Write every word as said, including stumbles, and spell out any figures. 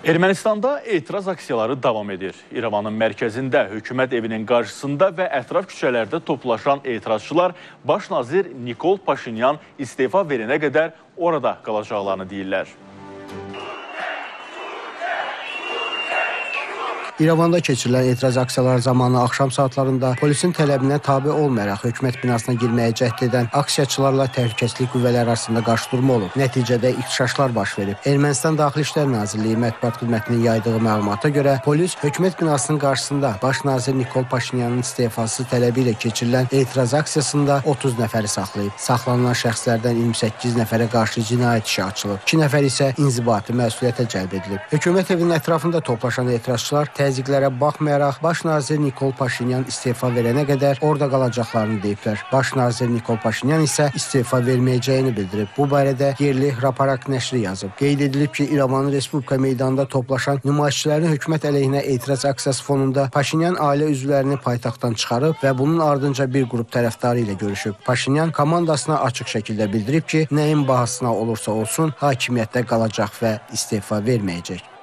Ermənistanda etiraz aksiyaları davam edir. İrəvanın mərkəzində, hökumət evinin qarşısında və ətraf küçələrdə toplaşan etirazçılar baş nazir Nikol Paşinyan istefa verənə qədər orada qalacaqlarını deyirlər. İrəvanda keçirilən etiraz aksiyaları zamanı axşam saatlarında polisin tələbinə tabe olmayaraq hökumət binasına girməyə cəhd edən aksiyaçılarla təhlükəsizlik qüvvələri arasında qarşıdurma olub. Nəticədə ixtişaşlar baş verib. Ermənistan Daxili İşlər Nazirliyi mətbuat xidmətinin yaydığı məlumata görə polis hökumət binasının qarşısında baş nazir Nikol Paşinyanın istefası tələbi ilə keçirilən etiraz aksiyasında otuz nəfəri saxlayıb. Saxlanılan şəxslərdən iyirmi səkkiz nəfərə qarşı cinayət işi açılıb. iki nəfər isə inzibati məsuliyyətə cəlb edilib. Hökumət evinin ətrafında toplaşan etirazçılar təzyiqlərə baxmayaraq baş nazir Nikol Paşinyan istefa verənə qədər orada qalacaqlarını deyiblər. Baş nazir Nikol Paşinyan isə istefa verməyəcəyini bildirib. Bu barədə yerli Hraparak nəşri yazıb. Qeyd edilib ki, İrəvanın Respublika meydanında toplaşan nümayişçilərin hökumət əleyhinə etiraz aksiyası fonunda Paşinyan ailə üzvlərini paytaxtdan çıxarıb və bunun ardınca bir qrup tərəfdarı ilə görüşüb. Paşinyan komandasına açıq şəkildə bildirib ki, nəyin bahasına olursa olsun hakimiyyətdə qalacaq və istefa verməyəcək.